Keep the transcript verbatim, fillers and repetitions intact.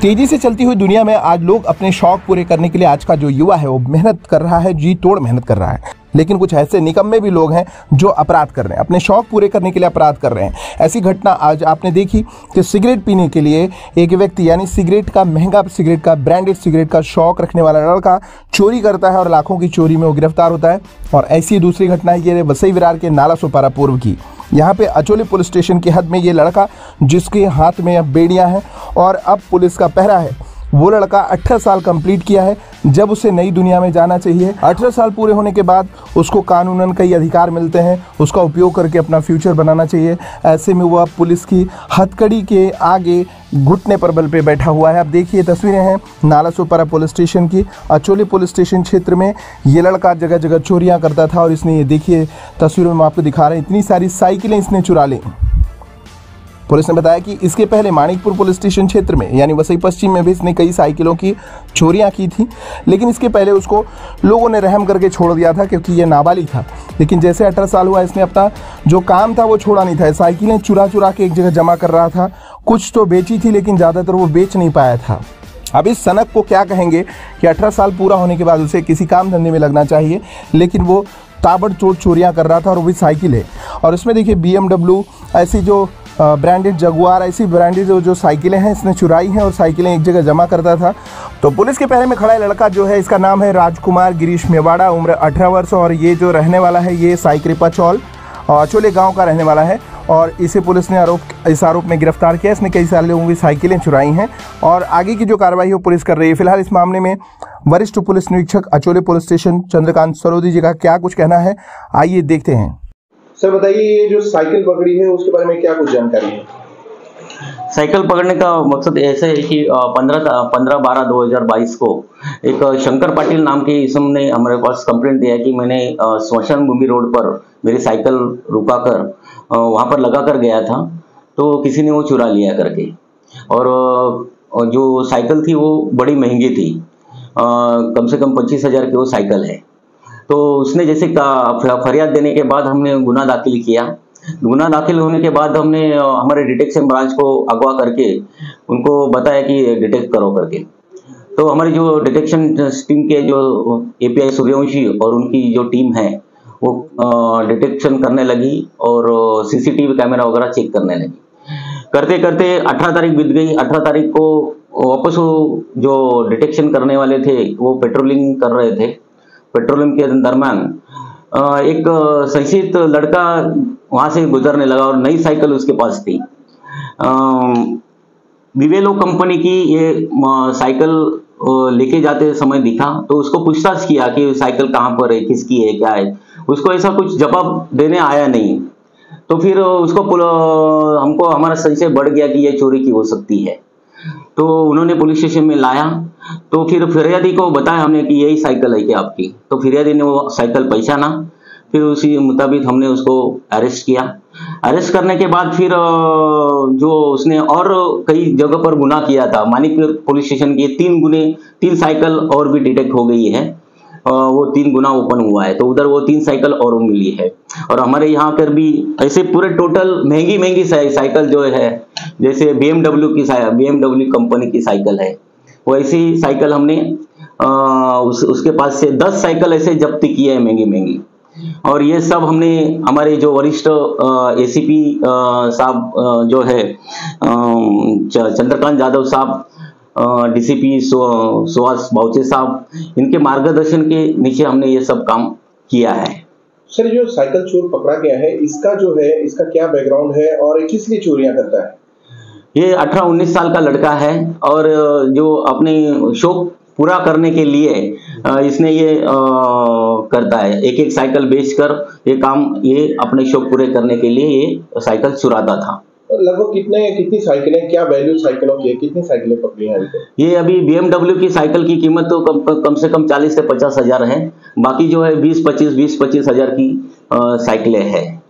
तेजी से चलती हुई दुनिया में आज लोग अपने शौक पूरे करने के लिए आज का जो युवा है वो मेहनत कर रहा है, जी तोड़ मेहनत कर रहा है। लेकिन कुछ ऐसे निकम्मे भी लोग हैं जो अपराध कर रहे हैं, अपने शौक पूरे करने के लिए अपराध कर रहे हैं। ऐसी घटना आज आपने देखी कि सिगरेट पीने के लिए एक व्यक्ति यानी सिगरेट का महंगा सिगरेट का ब्रांडेड सिगरेट का शौक रखने वाला लड़का चोरी करता है और लाखों की चोरी में वो गिरफ्तार होता है। और ऐसी दूसरी घटना है ये वसई विरार के नाला सोपारा पूर्व की। यहाँ पे अचोली पुलिस स्टेशन की हद में ये लड़का जिसके हाथ में अब बेड़ियाँ हैं और अब पुलिस का पहरा है, वो लड़का अठारह साल कंप्लीट किया है। जब उसे नई दुनिया में जाना चाहिए, अठारह साल पूरे होने के बाद उसको कानूनन कई अधिकार मिलते हैं, उसका उपयोग करके अपना फ्यूचर बनाना चाहिए। ऐसे में वो अब पुलिस की हथकड़ी के आगे घुटने पर बल पे बैठा हुआ है। अब देखिए तस्वीरें हैं नाला सोपारा पुलिस स्टेशन की। अचोली पुलिस स्टेशन क्षेत्र में ये लड़का जगह जगह चोरियाँ करता था और इसने ये देखिए तस्वीरों में आपको दिखा रहे हैं, इतनी सारी साइकिलें इसने चुरा ली। पुलिस ने बताया कि इसके पहले मानिकपुर पुलिस स्टेशन क्षेत्र में यानी वसई पश्चिम में भी इसने कई साइकिलों की चोरियां की थी, लेकिन इसके पहले उसको लोगों ने रहम करके छोड़ दिया था क्योंकि ये नाबालिग था। लेकिन जैसे अठारह साल हुआ इसने अपना जो काम था वो छोड़ा नहीं था। साइकिलें चुरा चुरा के एक जगह जमा कर रहा था, कुछ तो बेची थी लेकिन ज़्यादातर वो बेच नहीं पाया था। अब इस सनक को क्या कहेंगे कि अठारह साल पूरा होने के बाद उसे किसी काम धंधे में लगना चाहिए, लेकिन वो ताबड़तोड़ चोरियाँ कर रहा था और वो भी साइकिल है। और इसमें देखिए बी एम डब्ल्यू ऐसी जो ब्रांडेड जगुआर ऐसी ब्रांडेड जो जो साइकिलें हैं इसने चुराई हैं और साइकिलें एक जगह जमा करता था। तो पुलिस के पहरे में खड़ा लड़का जो है इसका नाम है राजकुमार गिरीश मेवाड़ा, उम्र अठारह वर्ष और ये जो रहने वाला है ये साइक्रिपा चौल अचोले गांव का रहने वाला है। और इसे पुलिस ने आरोप इस आरोप में गिरफ्तार किया। इसने कई सारे लोगों की साइकिलें चुराई हैं और आगे की जो कार्रवाई है वो पुलिस कर रही है। फिलहाल इस मामले में वरिष्ठ पुलिस निरीक्षक अचोले पुलिस स्टेशन चंद्रकांत सरोदी जी का क्या कुछ कहना है, आइए देखते हैं। सर बताइए, ये जो साइकिल पकड़ी है उसके बारे में क्या कुछ जानकारी है? साइकिल पकड़ने का मकसद ऐसे है कि पंद्रह पंद्रह बारह दो हजार बाईस को एक शंकर पाटिल नाम के इसम ने हमारे पास कंप्लेंट दिया कि मैंने स्मशान भूमि रोड पर मेरी साइकिल रुका कर वहाँ पर लगा कर गया था, तो किसी ने वो चुरा लिया करके। और जो साइकिल थी वो बड़ी महंगी थी, कम से कम पच्चीस हजार की वो साइकिल है। तो उसने जैसे फरियाद देने के बाद हमने गुना दाखिल किया। गुना दाखिल होने के बाद हमने हमारे डिटेक्शन ब्रांच को अगवा करके उनको बताया कि डिटेक्ट करो करके। तो हमारी जो डिटेक्शन टीम के जो एपीआई सूर्यवंशी और उनकी जो टीम है वो डिटेक्शन करने लगी और सीसीटीवी कैमरा वगैरह चेक करने लगी। करते करते अठारह तारीख बीत गई। अठारह तारीख को वापस वो जो डिटेक्शन करने वाले थे वो पेट्रोलिंग कर रहे थे। पेट्रोलिंग के दरम्यान एक संशयित लड़का वहां से गुजरने लगा और नई साइकिल उसके पास थी। विवेलो कंपनी की ये साइकिल लेके जाते समय दिखा, तो उसको पूछताछ किया कि साइकिल कहाँ पर है, किसकी है, क्या है। उसको ऐसा कुछ जवाब देने आया नहीं। तो फिर उसको हमको हमारा संशय बढ़ गया कि ये चोरी की हो सकती है। तो उन्होंने पुलिस स्टेशन में लाया, तो फिर फिरियादी को बताया हमने कि यही साइकिल है क्या आपकी। तो फिरियादी ने वो साइकिल पहचाना, फिर उसी मुताबिक हमने उसको अरेस्ट किया। अरेस्ट करने के बाद फिर जो उसने और कई जगह पर गुना किया था, मानिकपुर पुलिस स्टेशन के तीन गुने तीन साइकिल और भी डिटेक्ट हो गई है, वो तीन गुना ओपन हुआ है। तो उधर वो तीन साइकिल और मिली है। और हमारे यहाँ पर भी ऐसे पूरे टोटल महंगी महंगी साइकिल जो है, जैसे बी एम डब्ल्यू की बी एम डब्ल्यू कंपनी की साइकिल है, वो ऐसी साइकिल हमने आ, उस, उसके पास से दस साइकिल ऐसे जब्त की है महंगी महंगी। और ये सब हमने हमारे जो वरिष्ठ एसीपी साहब जो है चंद्रकांत यादव साहब, डीसीपी सुहास बाउचे साहब, इनके मार्गदर्शन के नीचे हमने ये सब काम किया है। सर जो साइकिल चोर पकड़ा गया है इसका जो है इसका क्या बैकग्राउंड है और किस लिए चोरियां करता है? ये अठारह उन्नीस साल का लड़का है और जो अपने शौक पूरा करने के लिए इसने ये करता है। एक एक साइकिल बेचकर ये काम ये अपने शौक पूरे करने के लिए ये साइकिल चुराता था। लगभग कितने कितनी साइकिलें, क्या वैल्यू साइकिलों की है, कितनी साइकिलें पकड़ी हैं? ये अभी बी एम डब्ल्यू की साइकिल की कीमत तो कम, कम से कम चालीस से पचास हजार है। बाकी जो है बीस पच्चीस बीस पच्चीस हजार की साइकिलें हैं।